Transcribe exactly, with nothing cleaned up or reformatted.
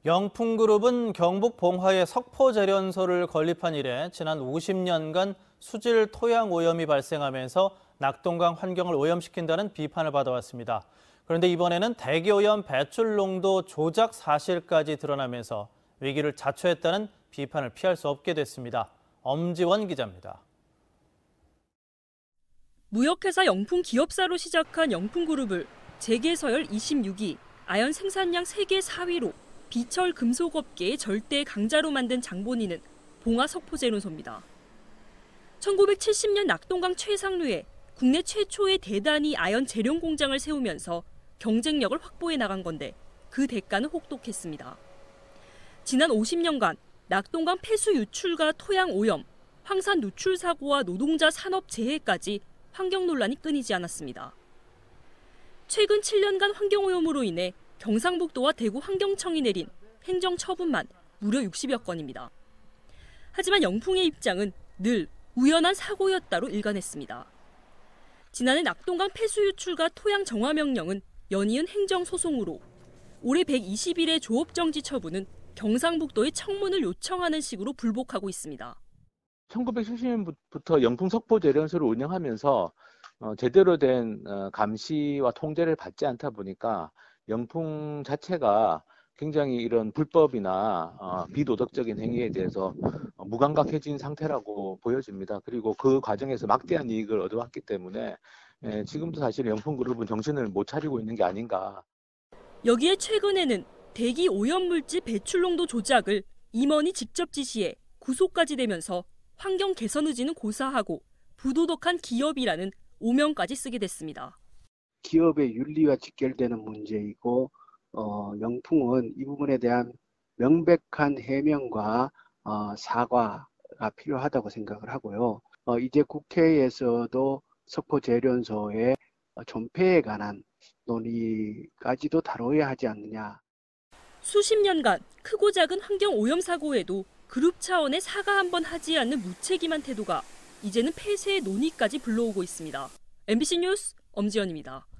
영풍그룹은 경북 봉화에 석포제련소를 건립한 이래 지난 오십 년간 수질 토양 오염이 발생하면서 낙동강 환경을 오염시킨다는 비판을 받아왔습니다. 그런데 이번에는 대기오염 배출 농도 조작 사실까지 드러나면서 위기를 자초했다는 비판을 피할 수 없게 됐습니다. 엄지원 기자입니다. 무역회사 영풍 기업사로 시작한 영풍그룹을 재계 서열 이십육 위, 아연 생산량 세계 사 위로 비철 금속업계의 절대 강자로 만든 장본인은 봉화 석포제련소입니다. 천구백칠십 년 낙동강 최상류에 국내 최초의 대단위 아연 재련 공장을 세우면서 경쟁력을 확보해 나간 건데 그 대가는 혹독했습니다. 지난 오십 년간 낙동강 폐수 유출과 토양 오염, 황산 누출 사고와 노동자 산업 재해까지 환경 논란이 끊이지 않았습니다. 최근 칠 년간 환경오염으로 인해 경상북도와 대구 환경청이 내린 행정처분만 무려 육십여 건입니다. 하지만 영풍의 입장은 늘 우연한 사고였다로 일관했습니다. 지난해 낙동강 폐수 유출과 토양 정화 명령은 연이은 행정소송으로 올해 백이십 일의 조업정지 처분은 경상북도의 청문을 요청하는 식으로 불복하고 있습니다. 천구백칠십 년부터 영풍 석포제련소를 운영하면서 어, 제대로 된 어, 감시와 통제를 받지 않다 보니까 영풍 자체가 굉장히 이런 불법이나 어, 비도덕적인 행위에 대해서 어, 무감각해진 상태라고 보여집니다. 그리고 그 과정에서 막대한 이익을 얻어왔기 때문에 예, 지금도 사실 영풍그룹은 정신을 못 차리고 있는 게 아닌가. 여기에 최근에는 대기 오염물질 배출 농도 조작을 임원이 직접 지시해 구속까지 되면서 환경 개선 의지는 고사하고 부도덕한 기업이라는 오명까지 쓰게 됐습니다. 기업의 윤리와 직결되는 문제이고 어, 영풍은 이 부분에 대한 명백한 해명과 어, 사과가 필요하다고 생각을 하고요. 어, 이제 국회에서도 석포제련소의 존폐에 관한 논의까지도 다뤄야 하지 않느냐. 수십 년간 크고 작은 환경 오염 사고에도 그룹 차원의 사과 한 번 하지 않는 무책임한 태도가 이제는 폐쇄의 논의까지 불러오고 있습니다. 엠비씨 뉴스 엄지연입니다.